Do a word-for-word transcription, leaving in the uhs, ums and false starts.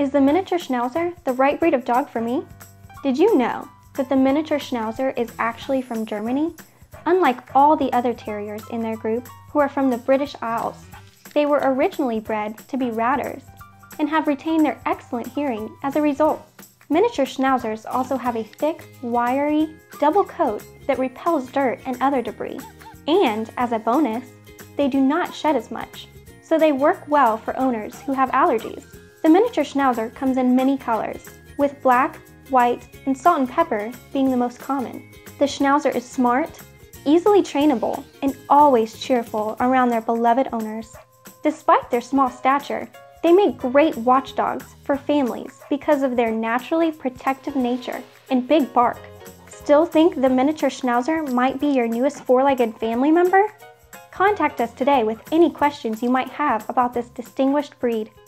Is the miniature Schnauzer the right breed of dog for me? Did you know that the miniature Schnauzer is actually from Germany? Unlike all the other terriers in their group who are from the British Isles, they were originally bred to be ratters and have retained their excellent hearing as a result. Miniature Schnauzers also have a thick, wiry, double coat that repels dirt and other debris. And as a bonus, they do not shed as much, so they work well for owners who have allergies. The miniature Schnauzer comes in many colors, with black, white, and salt and pepper being the most common. The Schnauzer is smart, easily trainable, and always cheerful around their beloved owners. Despite their small stature, they make great watchdogs for families because of their naturally protective nature and big bark. Still think the miniature Schnauzer might be your newest four-legged family member? Contact us today with any questions you might have about this distinguished breed.